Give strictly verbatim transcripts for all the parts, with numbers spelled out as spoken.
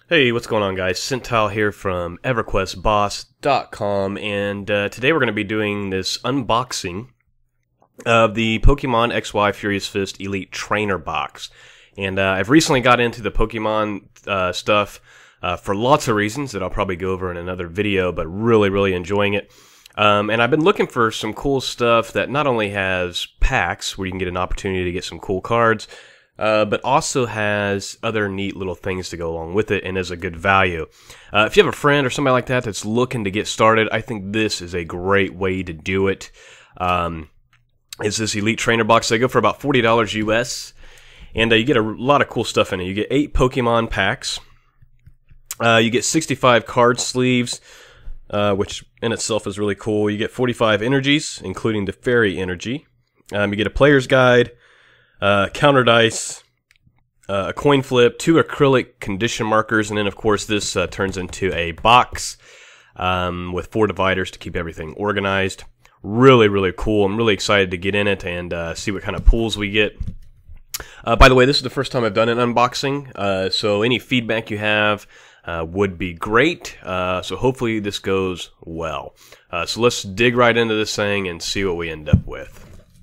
Hey, what's going on, guys? Centile here from EverQuest Boss dot com, and uh, today we're going to be doing this unboxing of the Pokemon X Y Furious Fist Elite Trainer Box. And uh, I've recently got into the Pokemon uh, stuff uh, for lots of reasons that I'll probably go over in another video, but really, really enjoying it. Um, and I've been looking for some cool stuff that not only has packs, where you can get an opportunity to get some cool cards, Uh, but also has other neat little things to go along with it and is a good value. Uh, if you have a friend or somebody like that that's looking to get started, I think this is a great way to do it. Um, it's this Elite Trainer Box. They go for about forty dollars U S, and uh, you get a lot of cool stuff in it. You get eight Pokemon packs. Uh, you get sixty-five card sleeves, uh, which in itself is really cool. You get forty-five energies, including the Fairy Energy. Um, you get a player's guide, Uh, counter dice, uh, a coin flip, two acrylic condition markers, and then of course this uh, turns into a box um, with four dividers to keep everything organized. Really, really cool. I'm really excited to get in it and uh, see what kind of pulls we get. Uh, by the way, this is the first time I've done an unboxing, uh, so any feedback you have uh, would be great. Uh, so hopefully this goes well. Uh, so let's dig right into this thing and see what we end up with.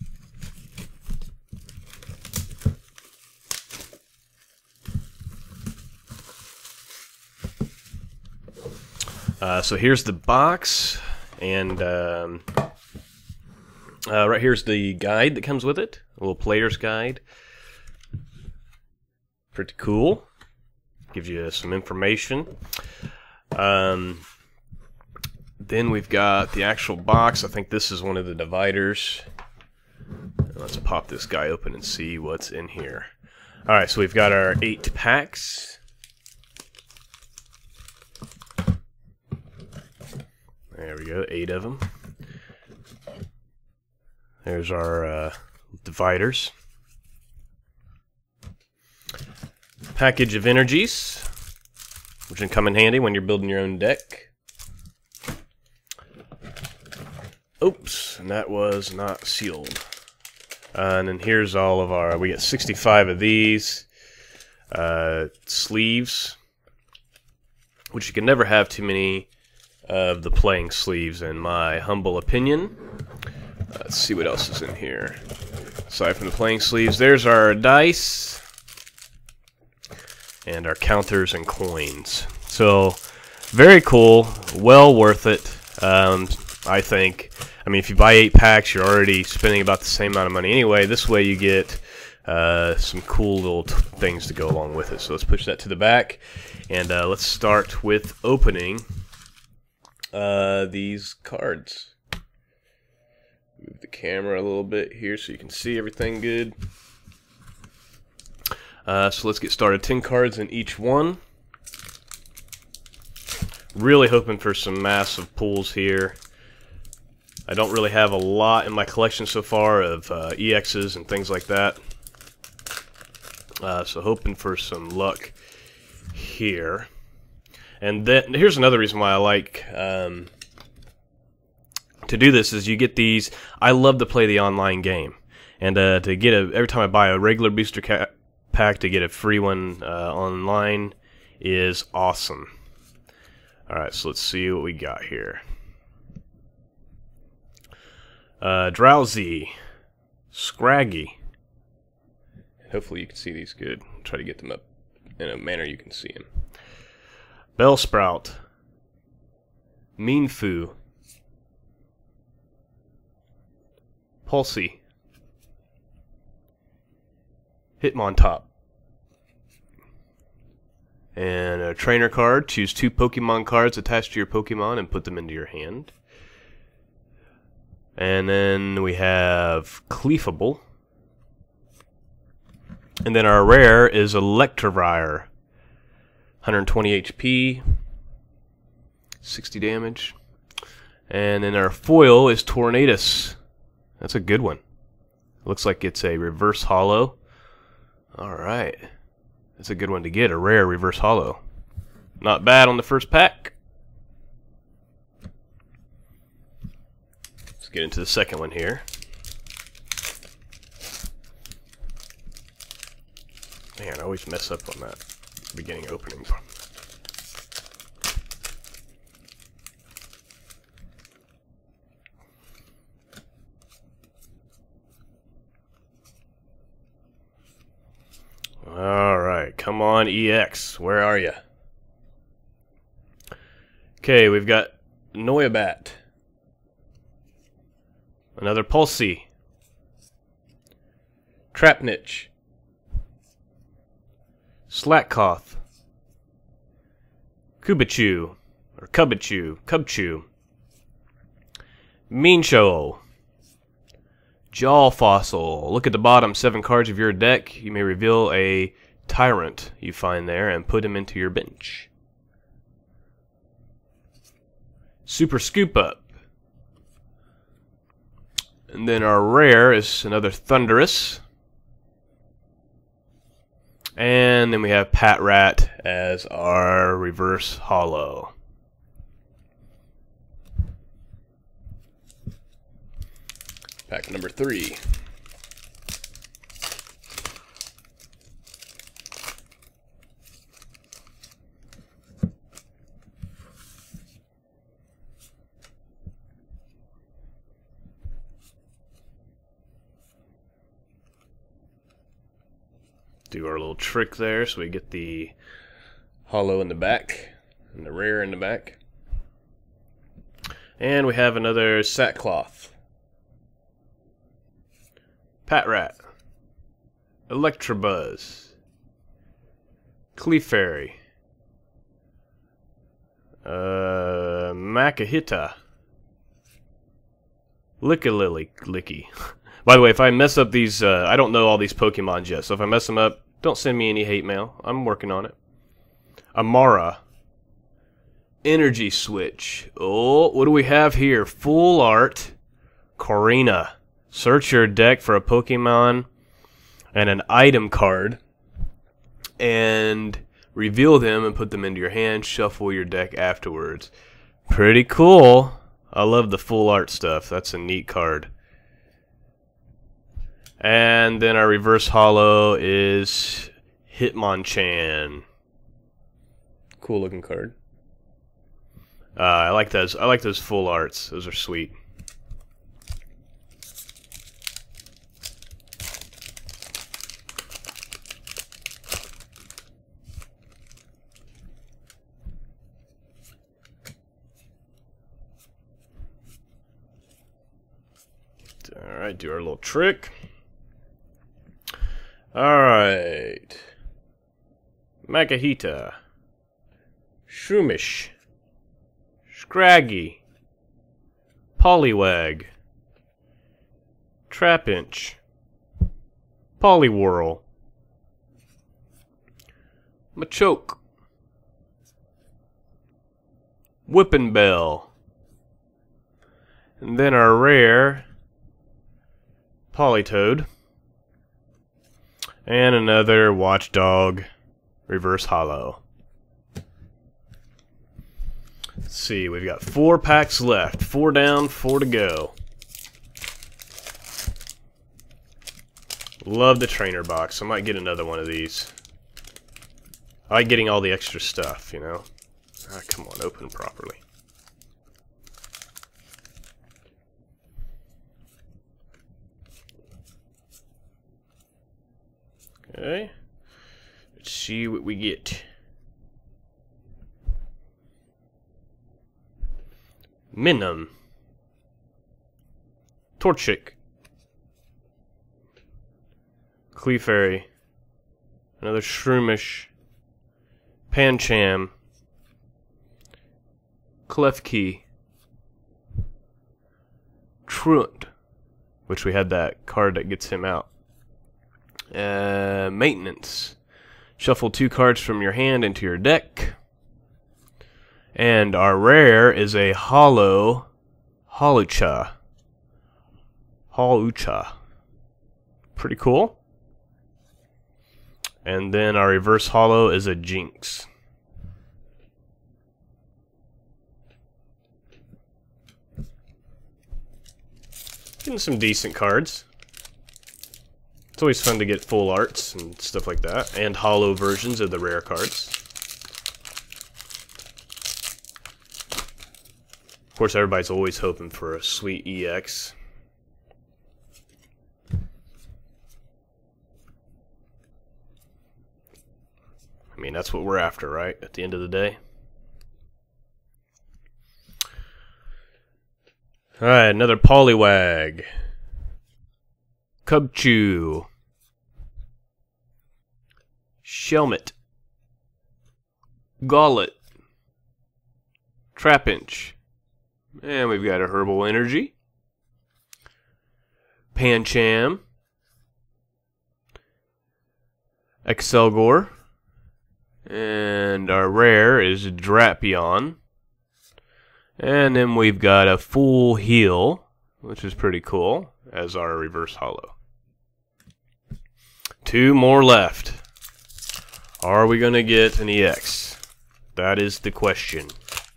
Uh, so here's the box, and um, uh, right here's the guide that comes with it, a little player's guide. Pretty cool. Gives you some information. Um, then we've got the actual box. I think this is one of the dividers. Let's pop this guy open and see what's in here. Alright, so we've got our eight packs. There we go, eight of them. There's our uh, dividers. Package of energies, which can come in handy when you're building your own deck. Oops, and that was not sealed. Uh, and then here's all of our, we get sixty-five of these uh, sleeves, which you can never have too many of the playing sleeves, in my humble opinion. Uh, let's see what else is in here. Aside from the playing sleeves, there's our dice and our counters and coins. So, very cool, well worth it, um, I think. I mean, if you buy eight packs, you're already spending about the same amount of money anyway. This way you get uh, some cool little t things to go along with it. So let's push that to the back, and uh, let's start with opening Uh, these cards. Move the camera a little bit here so you can see everything good. Uh, so let's get started. ten cards in each one. Really hoping for some massive pulls here. I don't really have a lot in my collection so far of uh, E Xs and things like that. Uh, so hoping for some luck here. And then here's another reason why I like um, to do this is you get these. I love to play the online game, and uh, to get a every time I buy a regular booster ca pack, to get a free one uh, online is awesome. All right, so let's see what we got here. Uh, Drowsy, Scraggy. Hopefully you can see these good. I'll try to get them up in a manner you can see them. Bellsprout, Meanfu, Pulsey, Hitmontop, and a trainer card. Choose two Pokemon cards attached to your Pokemon and put them into your hand. And then we have Cleefable. And then our rare is Electivire. one hundred twenty H P, sixty damage. And then our foil is Tornadus. That's a good one. Looks like it's a reverse holo. Alright. That's a good one to get, a rare reverse holo. Not bad on the first pack. Let's get into the second one here. Man, I always mess up on that beginning opening. Pokemon E X. Where are you? Okay, we've got Noibat. Another Pulsey. Trapnich. Slackcoth. Kubichu. Or Cubichu. Cubchoo. Meanshow. Jaw Fossil. Look at the bottom seven cards of your deck. You may reveal a Tyrant you find there and put him into your bench. Super Scoop Up. And then our rare is another Thunderous. And then we have Pat Rat as our reverse holo. Pack number three. Do our little trick there so we get the holo in the back and the rare in the back. And we have another Sackcloth. Patrat. Electabuzz. Clefairy. Uh, Makahita. Lickalilly Licky. By the way, if I mess up these, uh, I don't know all these Pokemon yet, so if I mess them up, don't send me any hate mail. I'm working on it. Amara. Energy Switch. Oh, what do we have here? Full art. Korrina. Search your deck for a Pokemon and an item card and reveal them and put them into your hand. Shuffle your deck afterwards. Pretty cool. I love the full art stuff. That's a neat card. And then our reverse holo is Hitmonchan. Cool looking card. Uh, I like those. I like those full arts. Those are sweet. Alright, do our little trick. Alright. Makahita. Shroomish. Scraggy. Poliwag. Trapinch. Poliwhirl. Machoke. Whippin' Bell. And then our rare Politoed. And another Watchdog reverse holo. Let's see, we've got four packs left. Four down, four to go. Love the trainer box. I might get another one of these. I like getting all the extra stuff, you know. Ah, come on, open properly. Okay. Let's see what we get. Minun. Torchic. Clefairy. Another Shroomish. Pancham. Klefki. Truant, which we had that card that gets him out. Uh, maintenance. Shuffle two cards from your hand into your deck. And our rare is a holo Holucha. Holucha. Pretty cool. And then our reverse holo is a Jinx. Getting some decent cards. It's always fun to get full arts and stuff like that, and holo versions of the rare cards. Of course, everybody's always hoping for a sweet E X. what we're after, right? At the end of the day. Alright, another Poliwag. Cubchoo. Shelmet. Gauntlet. Trapinch. And we've got a Herbal Energy. Pancham. Excelgor. And our rare is Drapion. And then we've got a Full Heal, which is pretty cool, as our reverse holo. Two more left. Are we going to get an E X? That is the question.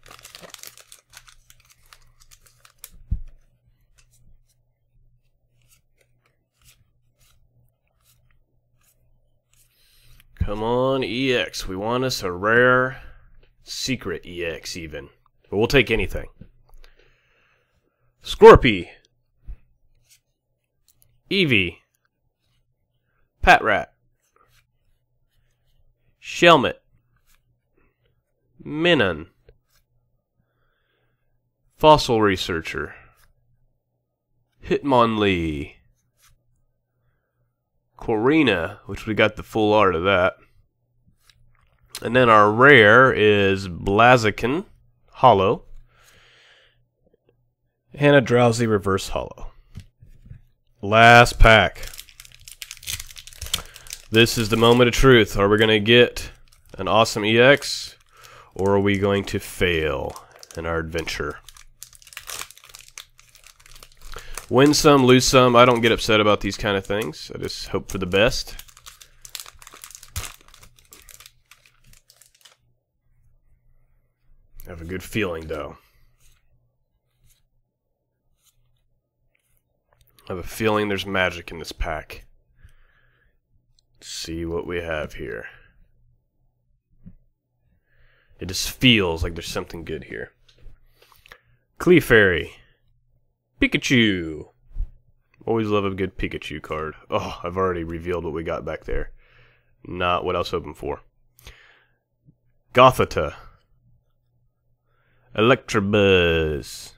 Come on, E X. We want us a rare secret E X even. But we'll take anything. Scorpy. Eevee. Patrat. Shelmet. Minun. Fossil Researcher. Hitmonlee. Korrina, which we got the full art of that. And then our rare is Blaziken. Holo, and a Drowsy reverse holo. Last pack. This is the moment of truth. Are we going to get an awesome E X, or are we going to fail in our adventure? Win some, lose some. I don't get upset about these kind of things. I just hope for the best. I have a good feeling, though. I have a feeling there's magic in this pack. Let's see what we have here. It just feels like there's something good here. Clefairy. Pikachu. Always love a good Pikachu card. Oh, I've already revealed what we got back there. Not what I was hoping for. Gothita. Electabuzz.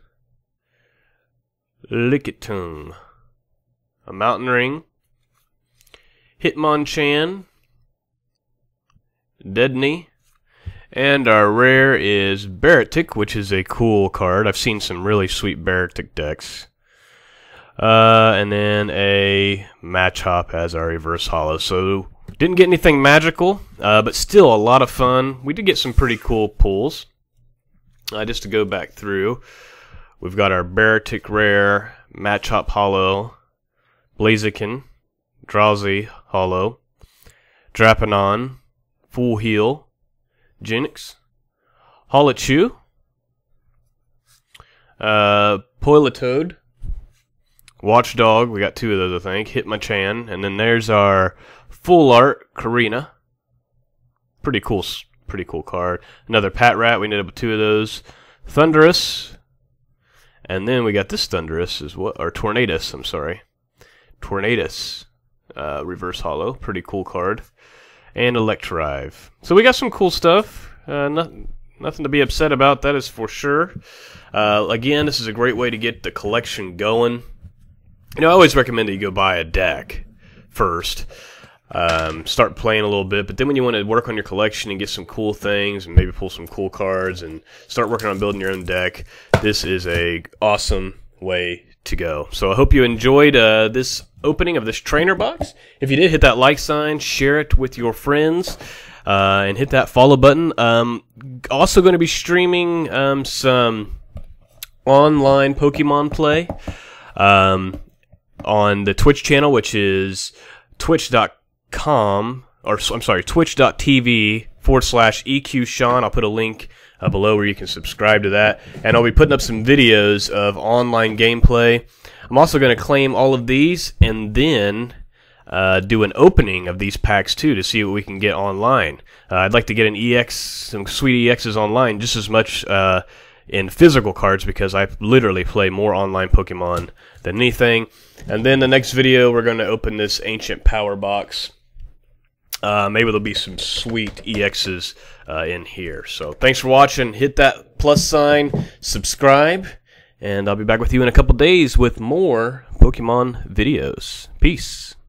Lickitung. A Mountain Ring. Hitmonchan. Dedney. And our rare is Barretic, which is a cool card. I've seen some really sweet Barretic decks. Uh, and then a Machop as our reverse holo. So, didn't get anything magical, uh, but still a lot of fun. We did get some pretty cool pulls. Uh, just to go back through, we've got our Barretic rare, Machop holo, Blaziken, Drowsy holo, Drapion, Full Heal, Jinx, Holochew, uh, Politoed, Watchdog, we got two of those I think, Hitmonchan, and then there's our full art Korrina. Pretty cool, pretty cool card. Another Patrat, we ended up with two of those. Thundurus, and then we got this Thundurus as well, or Tornadus, I'm sorry. Tornadus, uh, reverse holo, pretty cool card. And Electrive. So we got some cool stuff. Uh, not, nothing to be upset about, that is for sure. Uh, again, this is a great way to get the collection going. You know, I always recommend that you go buy a deck first. Um, start playing a little bit, but then when you want to work on your collection and get some cool things and maybe pull some cool cards and start working on building your own deck, this is a awesome way to go. So I hope you enjoyed uh, this opening of this trainer box. If you did, hit that like sign, share it with your friends, uh, and hit that follow button. Um, also going to be streaming um, some online Pokemon play um, on the Twitch channel, which is twitch dot com, or I'm sorry, twitch.tv forward slash EQ Sean. I'll put a link uh, below where you can subscribe to that. And I'll be putting up some videos of online gameplay. I'm also going to claim all of these and then uh, do an opening of these packs too to see what we can get online. Uh, I'd like to get an E X, some sweet E Xs online just as much uh, in physical cards because I literally play more online Pokemon than anything. And then the next video we're going to open this Ancient Power box. Uh, maybe there'll be some sweet E Xs uh, in here. So thanks for watching. Hit that plus sign, subscribe, and I'll be back with you in a couple days with more Pokemon videos. Peace.